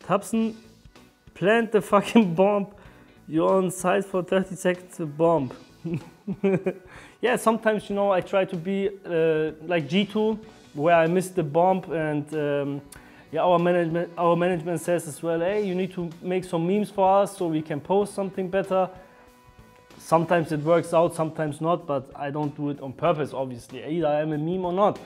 Thompson, plant the fucking bomb. You're on site for 30 seconds to bomb. Yeah, sometimes, you know, I try to be like G2, where I missed the bomb, and yeah, our management says as well, hey, you need to make some memes for us so we can post something better. Sometimes it works out, sometimes not, but I don't do it on purpose, obviously. Either I am a meme or not.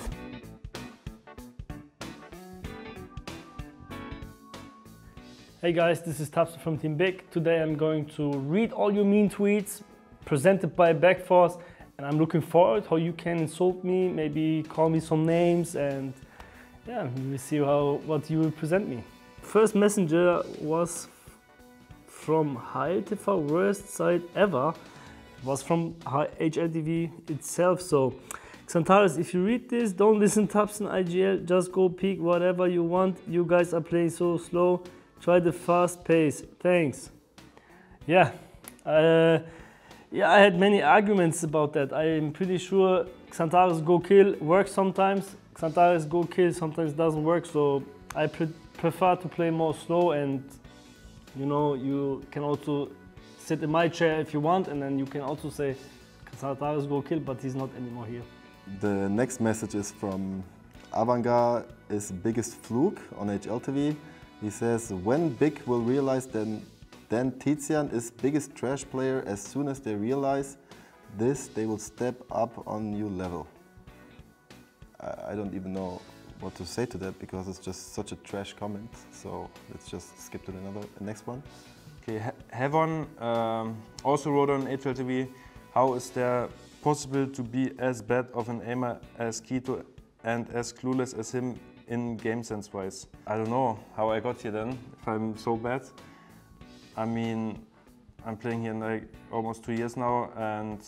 Hey guys, this is Thompson from Team Big. Today I'm going to read all your mean tweets presented by Backforce, and I'm looking forward how you can insult me, maybe call me some names, and yeah, we'll see what you will present me. First messenger was from HLTV, worst site ever. It was from HLTV itself. So Xantares, if you read this, don't listen Thompson IGL, just go peek whatever you want. You guys are playing so slow. Try the fast pace. Thanks. Yeah, I had many arguments about that. I'm pretty sure Xantares go kill works sometimes. Xantares go kill sometimes doesn't work. So I prefer to play more slow, and you know, you can also sit in my chair if you want, and then you can also say Xantares go kill, but he's not anymore here. The next message is from Avanga is biggest fluke on HLTV. He says, when Big will realize then Tizian is biggest trash player, as soon as they realize this, they will step up on new level. I don't even know what to say to that, because it's just such a trash comment. So let's just skip to the next one. Okay, Heavon also wrote on HLTV, how is there possible to be as bad of an aimer as Keto and as clueless as him in game sense wise? I don't know how I got here then, if I'm so bad. I mean, I'm playing here in like almost 2 years now, and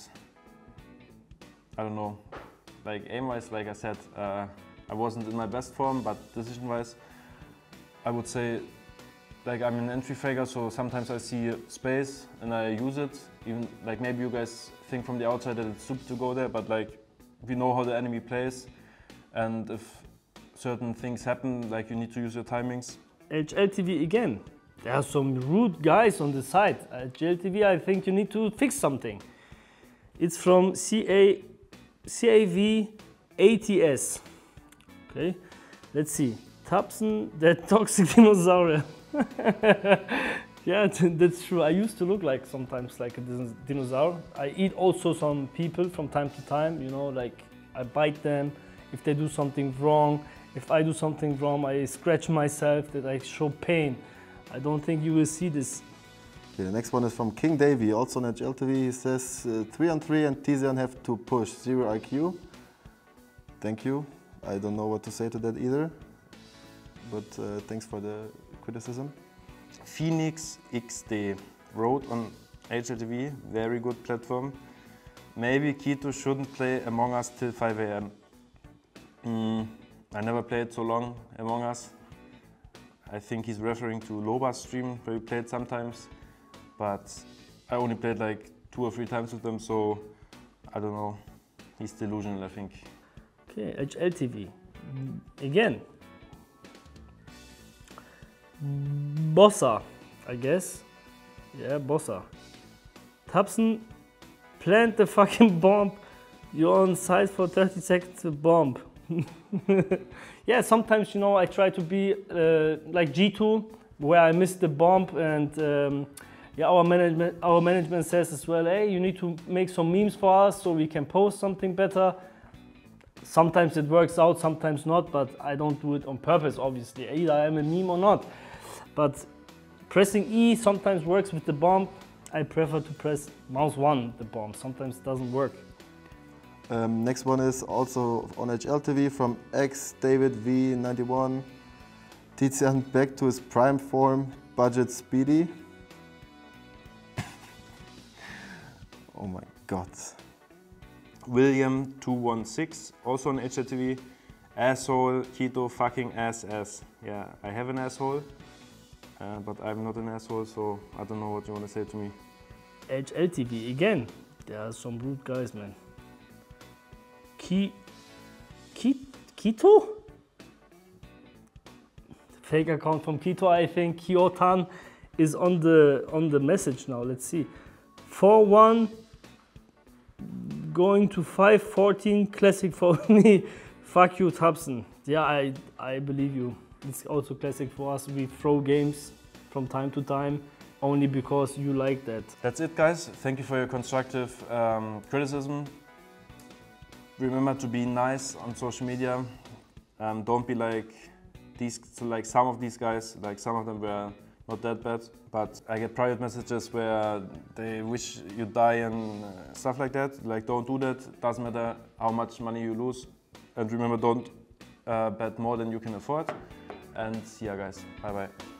I don't know, like aim wise, like I said, I wasn't in my best form, but decision wise, I would say like I'm an entry fragger, so sometimes I see space and I use it. Even like maybe you guys think from the outside that it's stupid to go there, but like we know how the enemy plays, and if certain things happen, like you need to use your timings. HLTV again. There are some rude guys on the side. HLTV, I think you need to fix something. It's from CAV ATS. Okay, let's see. Thompson, that toxic dinosaur. Yeah, that's true. I used to look like sometimes like a dinosaur. I eat also some people from time to time, you know, like I bite them if they do something wrong. If I do something wrong, I scratch myself, that I show pain. I don't think you will see this. Okay, the next one is from King Davey, also on HLTV. He says 3-on-3 and Tizian have to push 0 IQ. Thank you. I don't know what to say to that either, but thanks for the criticism. Phoenix XD wrote on HLTV, very good platform. Maybe Keto shouldn't play Among Us till 5 AM. I never played so long Among Us. I think he's referring to Loba's stream, where we played sometimes, but I only played like 2 or 3 times with them, so I don't know. He's delusional, I think. Okay, HLTV. Again. Bossa, I guess. Yeah, Bossa. Thompson, plant the fucking bomb. You're on site for 30 seconds to bomb. Yeah, sometimes, you know, I try to be like G2, where I missed the bomb, and yeah, our management says as well, hey, you need to make some memes for us so we can post something better. Sometimes it works out, sometimes not, but I don't do it on purpose, obviously. Either I am a meme or not. But pressing E sometimes works with the bomb. I prefer to press mouse 1 the bomb. Sometimes it doesn't work. Next one is also on HLTV from XDavidV91. Tizian back to his prime form, budget speedy. Oh my god. William216, also on HLTV. Asshole, Keto, fucking ass. Yeah, I have an asshole, but I'm not an asshole, so I don't know what you want to say to me. HLTV again. There are some rude guys, man. Keto? fake account from Quito. I think Kyotan is on the message now. Let's see. 4-1 going to 5-14 classic for me. Fuck you, Thompson. Yeah, I believe you. It's also classic for us. We throw games from time to time only because you like that. That's it, guys. Thank you for your constructive criticism. Remember to be nice on social media. Don't be like some of these guys. Like some of them were not that bad, but I get private messages where they wish you die and stuff like that. Like, don't do that. Doesn't matter how much money you lose. And remember, don't bet more than you can afford. And yeah, guys, bye bye.